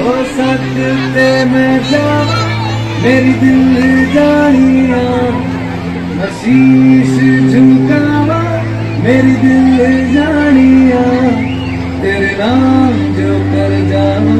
हो सकते मैं जावा मेरी दिल जानिया, शीश झुकावा मेरी दिल जानिया, तेरे नाम जो कर जावा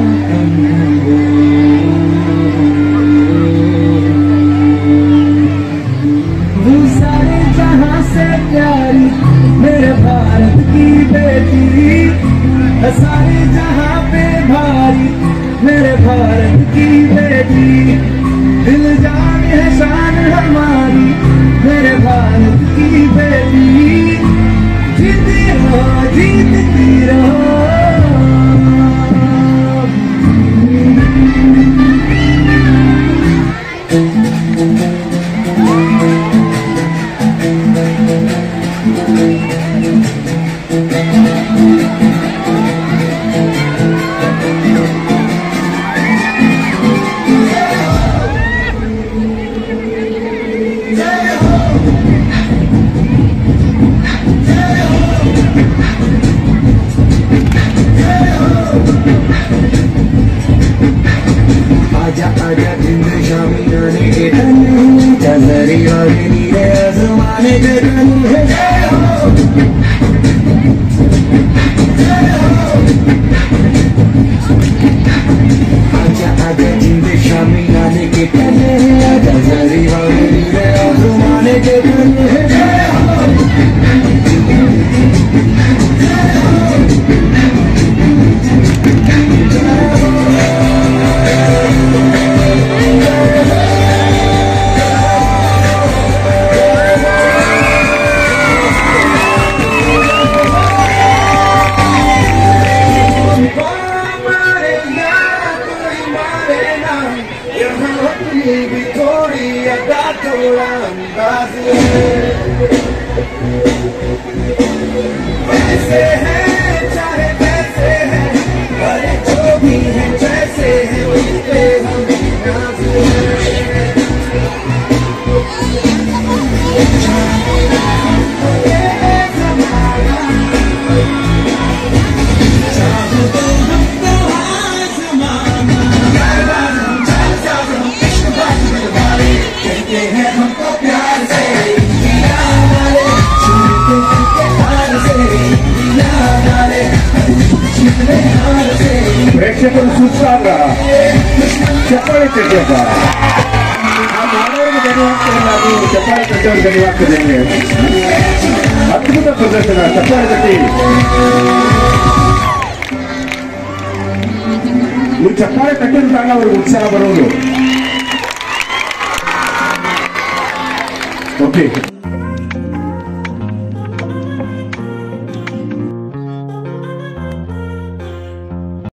वो सारे जहां से प्यारी मेरे भारत की बेटी, सारे जहां पे भारी मेरे भारत की बेटी, दिल जान है शान हमारी मेरे भारत की बेटी, जीती रहो जीतती रहो। आजा आजा जिंद शामी आने के धन चंदरी वाली नीले आसमाने के धन है। आजा आजा जिंद शामी आने के धन चंदरी वाली नीले आसमाने के धन है। Victoria da अंदाज वैसे हैं चाहे वैसे हैं, पर जो भी हैं जैसे हैं उनपे हम नाज ప్రేక్షకులు చూస్తారా చెప్పాలి తెలియదా ఆ మానవుడికి ధన్యవాదాలు చెప్పాలి పెద్దవారు ధన్యవాదాలు అద్భుత ప్రదర్శన చెప్పాలి పెట్టి మీరు చెప్పాలి కట్టిన ಅವರು ಉತ್ಸಾಹ ಬರೋದು ಓಕೆ